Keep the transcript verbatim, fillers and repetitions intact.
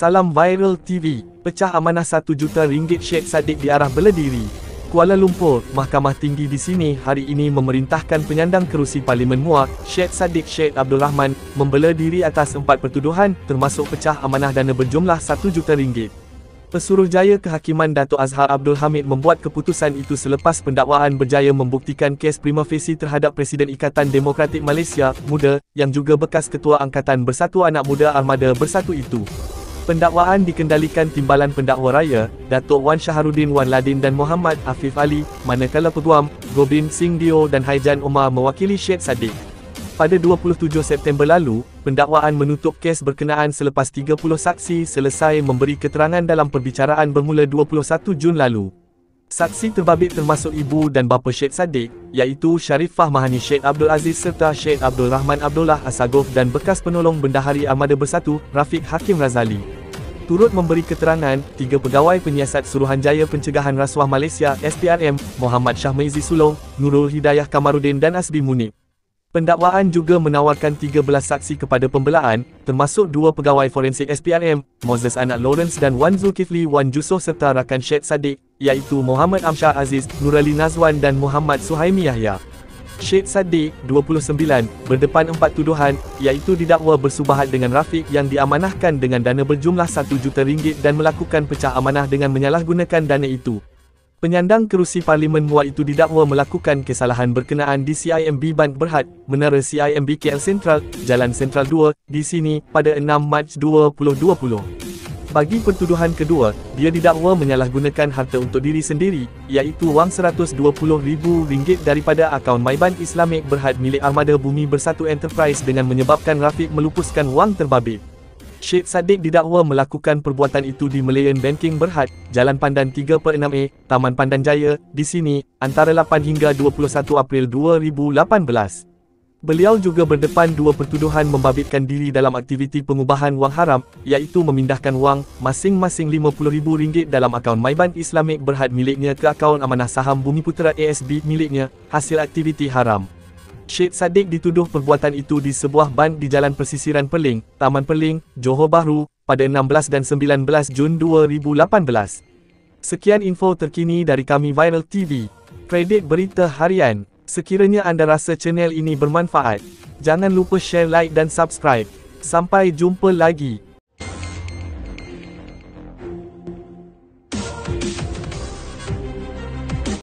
Salam Viral T V, pecah amanah satu juta ringgit Syed Saddiq diarah bela diri. Kuala Lumpur, Mahkamah Tinggi di sini hari ini memerintahkan penyandang kerusi Parlimen Muar, Syed Saddiq Syed Abdul Rahman, membela diri atas empat pertuduhan, termasuk pecah amanah dana berjumlah satu juta ringgit. Pesuruhjaya Kehakiman Datuk Azhar Abdul Hamid membuat keputusan itu selepas pendakwaan berjaya membuktikan kes prima facie terhadap Presiden Ikatan Demokratik Malaysia, Muda, yang juga bekas Ketua Angkatan Bersatu Anak Muda Armada Bersatu itu. Pendakwaan dikendalikan Timbalan Pendakwa Raya, Datuk Wan Shahrudin Wan Ladin dan Muhammad Afif Ali, manakala Peguam, Gobind Singh Dio dan Haijan Omar mewakili Syed Saddiq. Pada dua puluh tujuh September lalu, pendakwaan menutup kes berkenaan selepas tiga puluh saksi selesai memberi keterangan dalam perbicaraan bermula dua puluh satu Jun lalu. Saksi terbabit termasuk ibu dan bapa Syed Saddiq, iaitu Sharifah Mahani Syed Abdul Aziz serta Syed Abdul Rahman Abdullah Assagof dan bekas penolong Bendahari Armada Bersatu, Rafiq Hakim Razali. Turut memberi keterangan, tiga pegawai penyiasat Suruhanjaya Pencegahan Rasuah Malaysia S P R M, Muhammad Syahmaizi Sulong, Nurul Hidayah Kamarudin dan Asbi Munib. Pendakwaan juga menawarkan tiga belas saksi kepada pembelaan, termasuk dua pegawai forensik S P R M, Moses Anak Lawrence dan Wan Zulkifli Wan Jusoh serta rakan Syed Saddiq, iaitu Muhammad Amsyar Aziz, Nurali Nazwan dan Muhammad Suhaimi Yahya. Syed Saddiq, dua puluh sembilan, berdepan empat tuduhan, iaitu didakwa bersubahat dengan Rafiq yang diamanahkan dengan dana berjumlah satu juta ringgit dan melakukan pecah amanah dengan menyalahgunakan dana itu. Penyandang kerusi Parlimen Muar itu didakwa melakukan kesalahan berkenaan di C I M B Bank Berhad, Menara C I M B K L Sentral, Jalan Sentral dua, di sini, pada enam Mac dua ribu dua puluh. Bagi pertuduhan kedua, dia didakwa menyalahgunakan harta untuk diri sendiri, iaitu wang seratus dua puluh ribu ringgit daripada akaun MyBank Islamic Berhad milik Armada Bumi Bersatu Enterprise dengan menyebabkan Rafiq melupuskan wang terbabit. Syed Saddiq didakwa melakukan perbuatan itu di Malayan Banking Berhad, Jalan Pandan tiga per enam A, Taman Pandan Jaya, di sini, antara lapan hingga dua puluh satu April dua ribu lapan belas. Beliau juga berdepan dua pertuduhan membabitkan diri dalam aktiviti pengubahan wang haram, iaitu memindahkan wang, masing-masing lima puluh ribu ringgit dalam akaun MyBank Islamic Berhad miliknya ke akaun amanah saham Bumiputera A S B miliknya, hasil aktiviti haram. Syed Saddiq dituduh perbuatan itu di sebuah bank di Jalan Persisiran Perling, Taman Perling, Johor Bahru, pada enam belas dan sembilan belas Jun dua ribu lapan belas. Sekian info terkini dari kami Viral T V. Kredit Berita Harian. Sekiranya anda rasa channel ini bermanfaat, jangan lupa share, like dan subscribe. Sampai jumpa lagi.